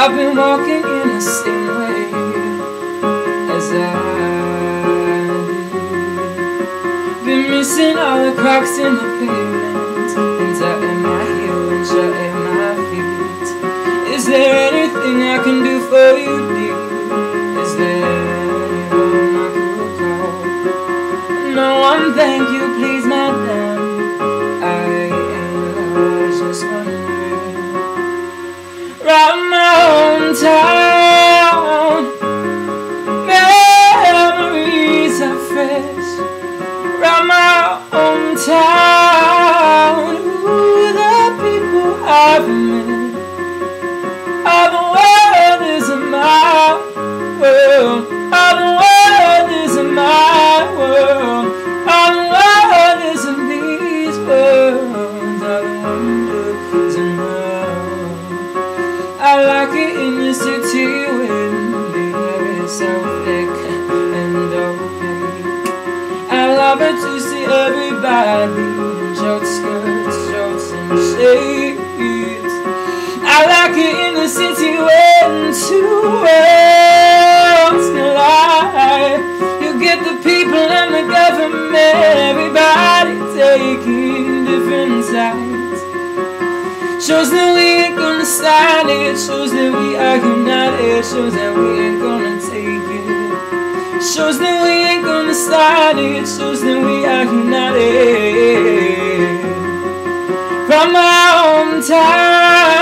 I've been walking in the same way as I do. Been missing all the cracks in the pavement, and tucking my heel and shutting my feet. Is there anything I can do for you, dear? Is there anyone I could call? No one, thank you, please, madam. I was just wondering. Round my hometown, memories are fresh. Round my hometown, ooh, the people I've met. All the world is in my world. All the world is in my world. All the world is in these worlds. All the wonders in my world. I like it in the city when the air is so thick and opaque. I love it to see everybody in short skirts, shorts and shades. I like it in the city when two worlds collide. You get the people and the government, everybody taking different sides. Shows that we ain't gonna stand it. Shows that we are united. Shows that we ain't gonna take it. Shows that we ain't gonna stand it. Shows that we are united. From my hometown.